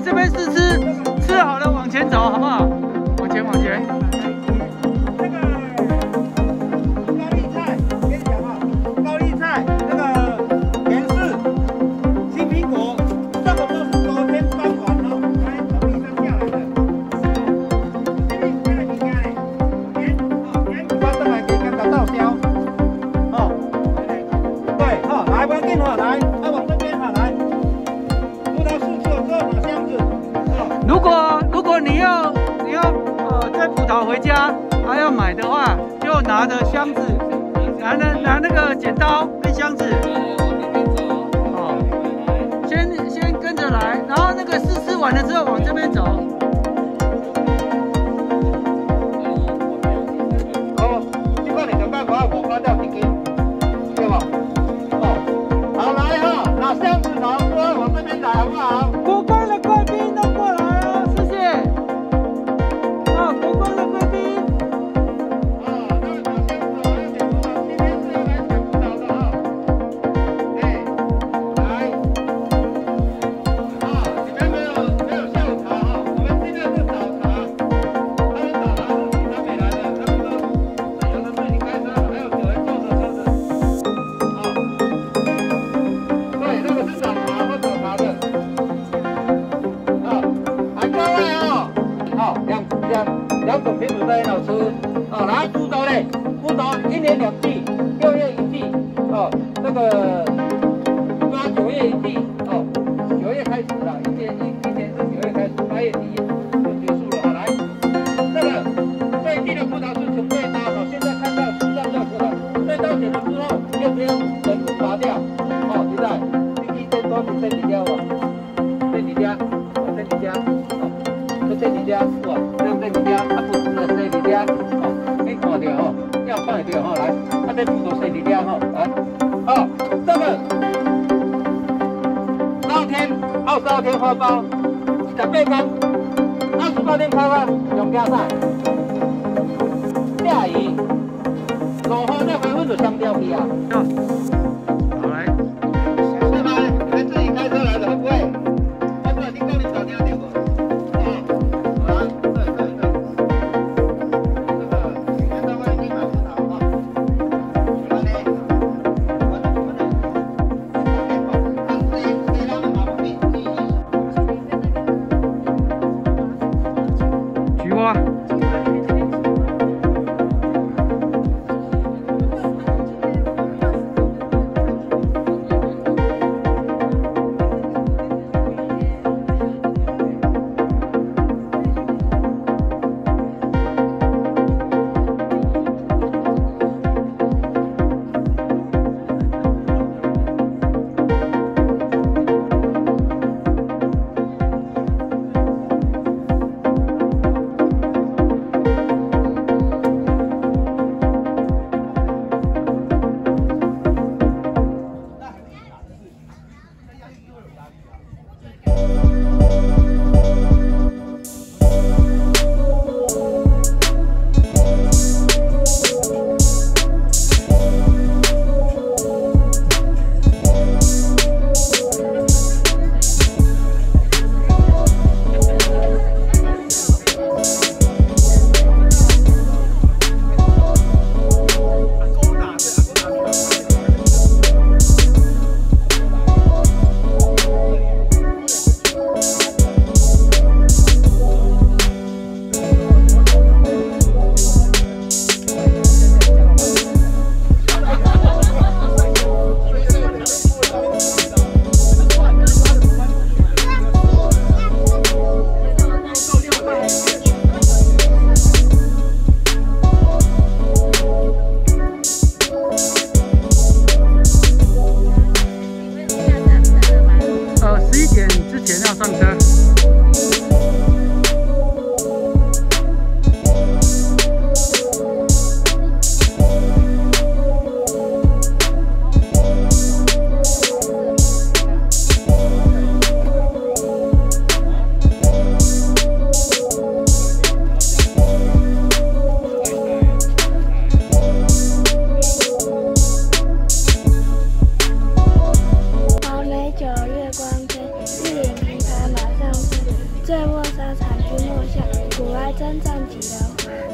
这边试吃，吃好了往前走，好不好？往前，往前。 如果你要带葡萄回家，还要买的话，就拿着箱子，拿那个剪刀跟箱子，哦，先跟着来，然后那个试吃完了之后往这边走。 哦，这个你想办法我关掉听，对吧？哦，好来哈，拿箱子拿过来往这边来好不好？ 国光的贵宾都过来哦，谢谢。 国光的贵宾， 啊，那个拿箱子要点葡萄，今天是要来抢葡萄的哈。哎，来，啊，你们没有下午茶哈，我们今天是早茶，他们早茶是从台北来的，他们都有的自己开车，还有人坐着车子，啊，对，那个是早茶喝早茶的，啊，还各位啊，好，两种品种都很好吃，啊，来葡萄嘞，葡萄1年2季，6月1季，哦，那个9月1季，哦，9月开始了，一年是9月开始，8月底就结束了，好来，这个这一季的葡萄是纯对刀，哦，现在看到树上的葡萄，对刀剪了之后就不用人工拔掉，哦，现在你这多你身体家哦，身体家，身体家，哦，这身体家，哇。 这里边啊，不是的，这里边哦，你看到哦，要放一条哦，来，啊，这葡萄这里边哦，来，哦，这个22天发包，18天，28天开发，用加菜，下雨，落雨那回分就香蕉皮啊。 好来， 是吗？你们自己开车来的会不会？要不然你跟你打电话给我。 菊花。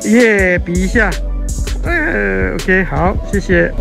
耶，比一下。OK， 好，谢谢。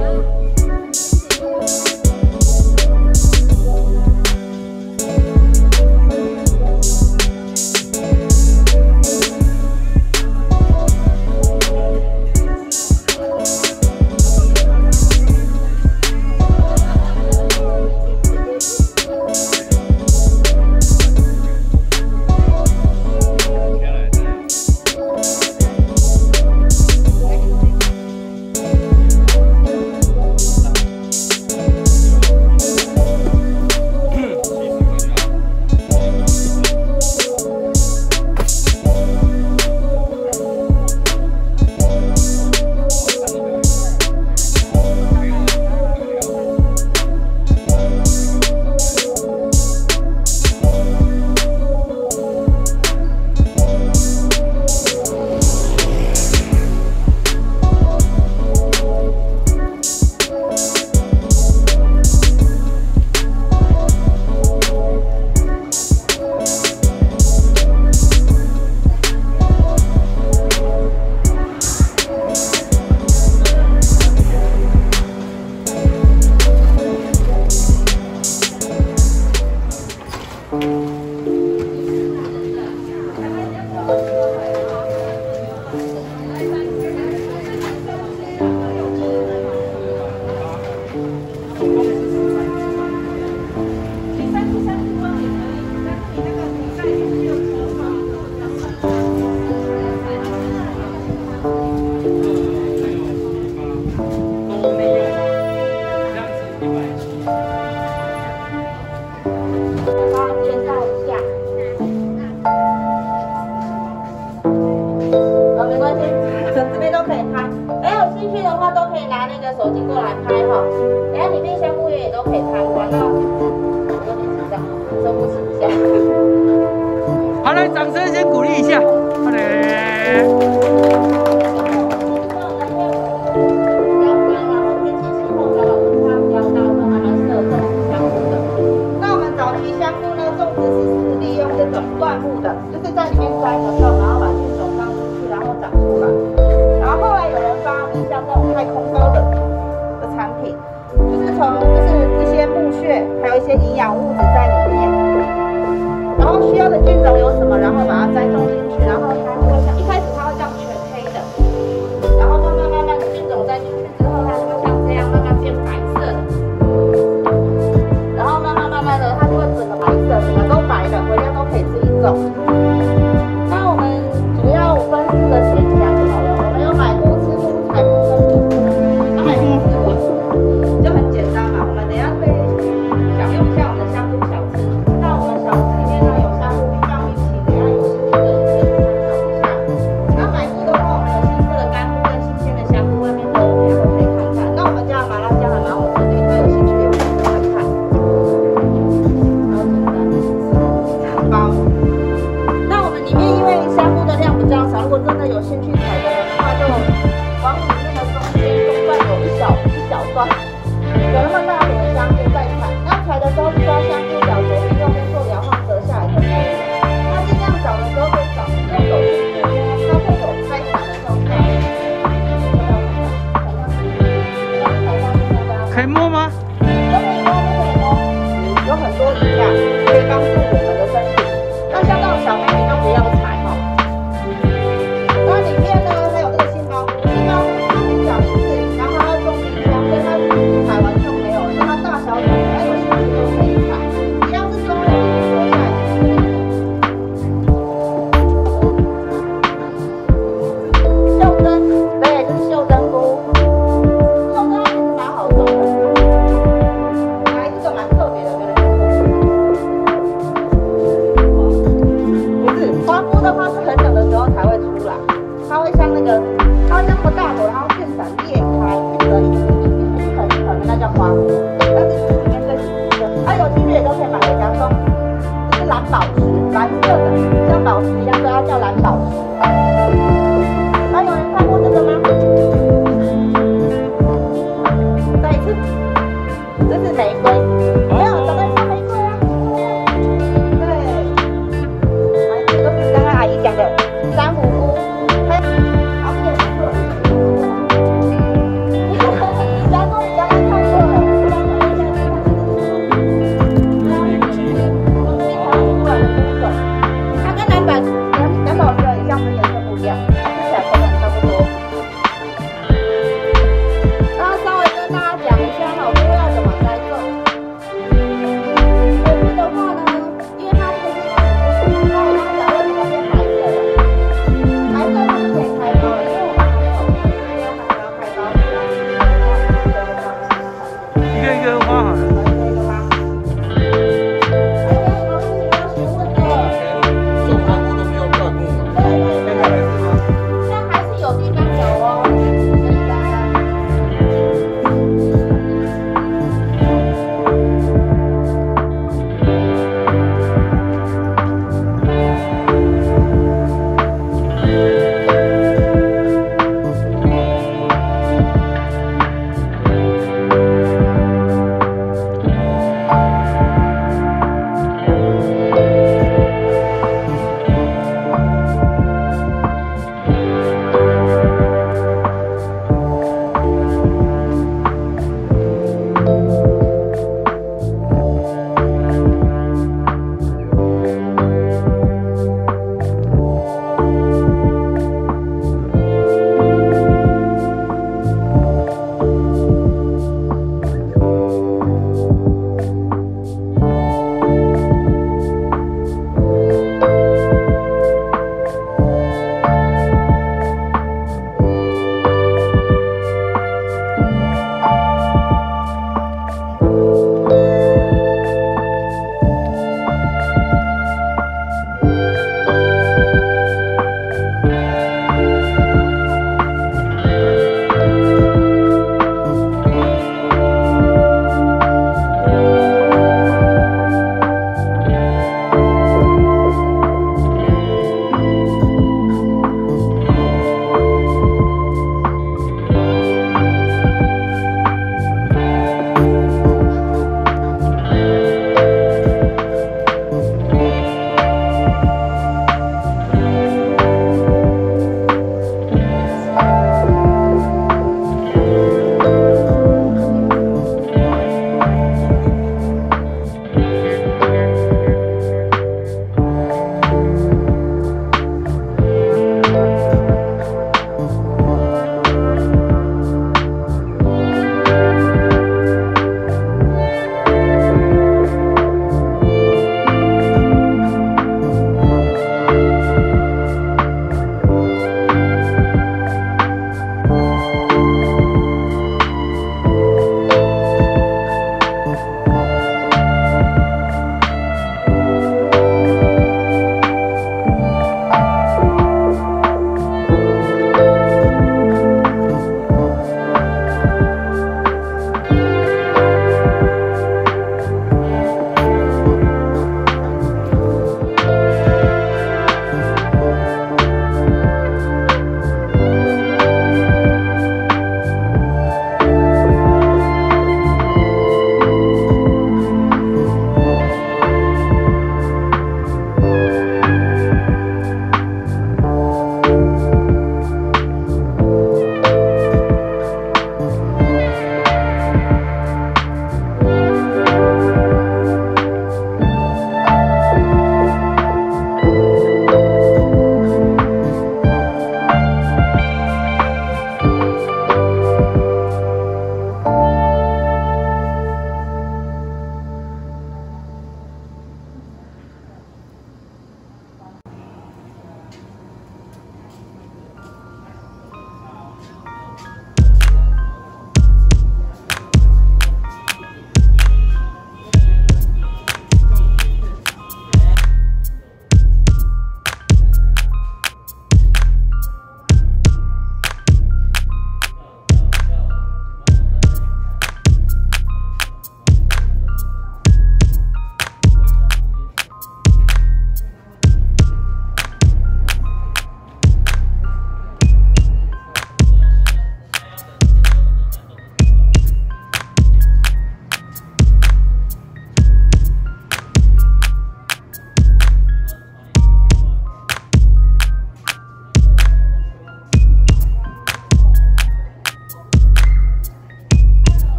手机过来拍哈，等下里面香菇园也都可以参观哦。有点紧张，深呼吸一下。 好嘞，掌声先鼓励一下，好嘞。 灌木的，就是在里面栽个洞，然后把菌种放进去，然后长出来。然后后来有人发明像这种太空包的产品，就是一些木屑，还有一些营养物质在里面。然后需要的菌种有什么，然后把它栽种进去，然后它会像一开始它会这样全黑的，然后慢慢的菌种栽进去之后，它就会像这样慢慢变白色的。然后慢慢的，它就会整个白色，整个都白的，回家都可以自己种。那我们主要分4个选项好了，我们有买菇、吃菇、采菇跟土菇。那买菇吃菇就很简单嘛，我们等一下会享用一下我们的香菇小吃。那我们小吃里面呢有香菇冰棒、冰淇淋，还有湿菇的，可以参考一下。那买菇的话，我们有新鲜的干菇跟新鲜的香菇，外面都有，大家都可以看看。那我们家的麻辣酱还蛮好吃的，有兴趣也可以看看。包，那我们里面因为香菇的量比较少，如果真的有兴趣采的人的话，就往里面的中段有一小段，有那么大点的香菇在采。那采的时候就抓香菇角左边右边做摇晃折下来就可以了。那尽量找的时候可以找用手去摸，它会有开采的时候看。 可以摸吗？ 都可以摸，有很多营养可以帮助我们的身体。那像这种小妹妹就不要采哈。那里面呢还有这个杏鲍菇，它比较一次，然后它会种冰箱，所以它采完就没有了。它大小小，还有兴趣都可以采，一样是中肉一起剥下来就是那种。袖珍，对，这是袖珍菇，袖珍其实蛮好种的。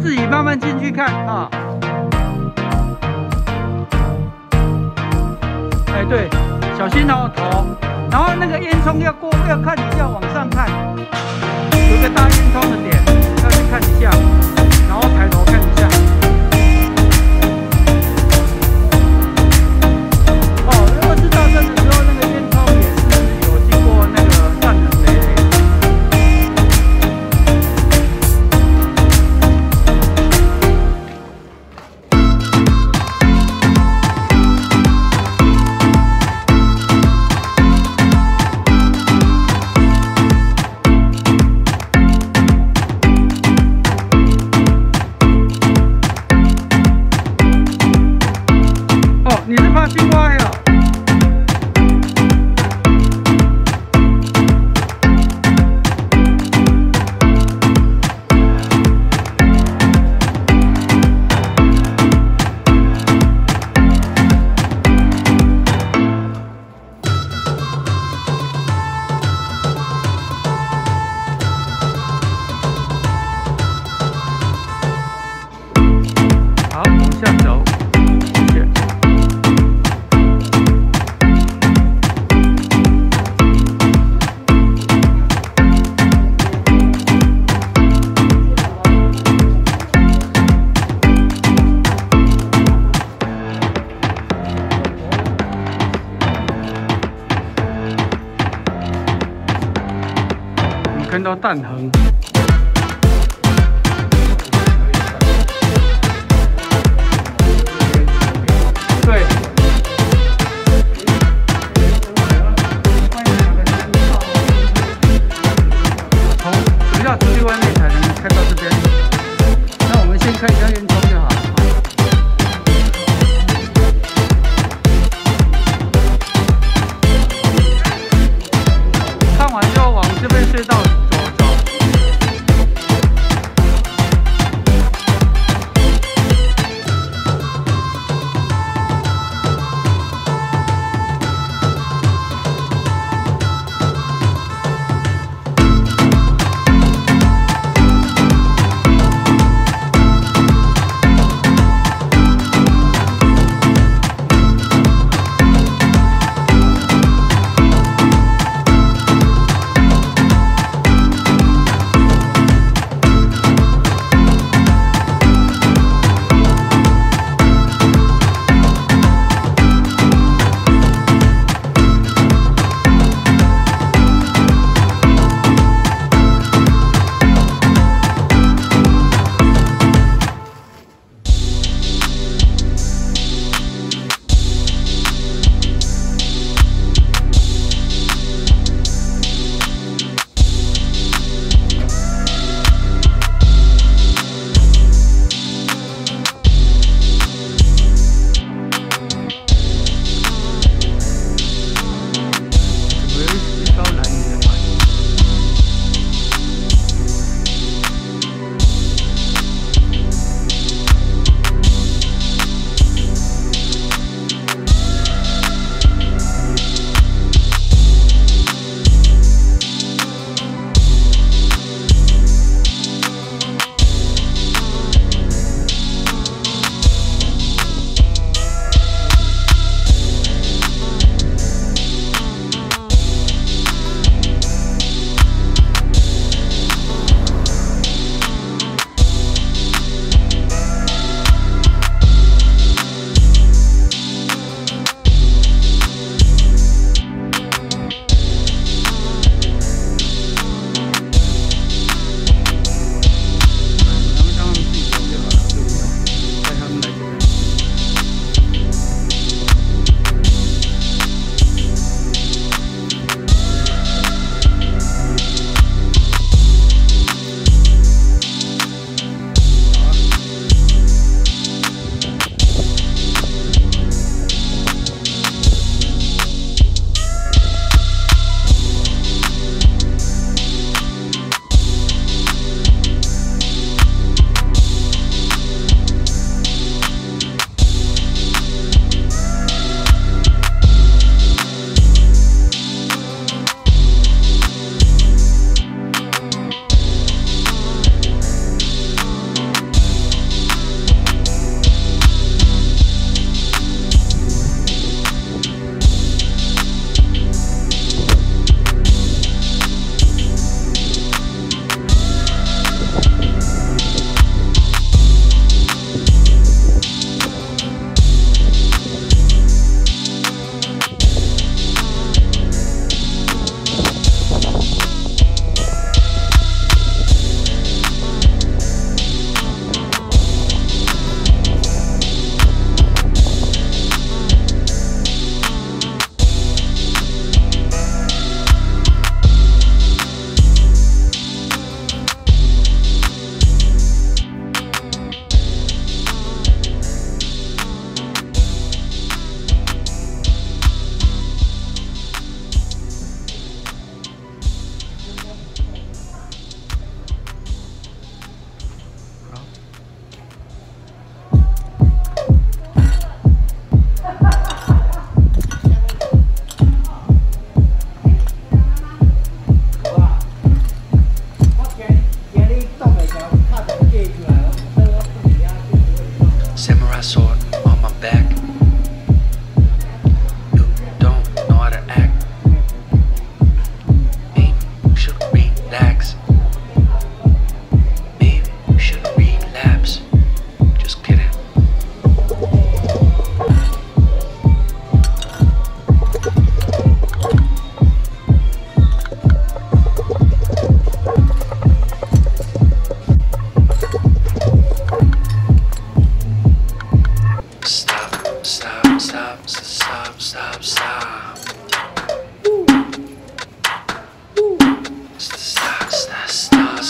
自己慢慢进去看啊。哎，对，小心哦头，然后那个烟囱要看一下，往上看，有个大烟囱的点，要去看一下，然后抬头看一下。哦，如果是大阵的时候，那个烟囱也是有经过那个战冷雷。你是怕青蛙呀？好，往下走。看到弹痕，对，从学校出去外面才能看到这边。那我们先看一下烟囱就好。看完之后往这边隧道。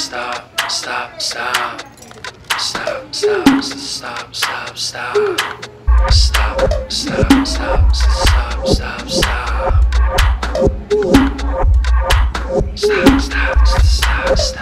Stop.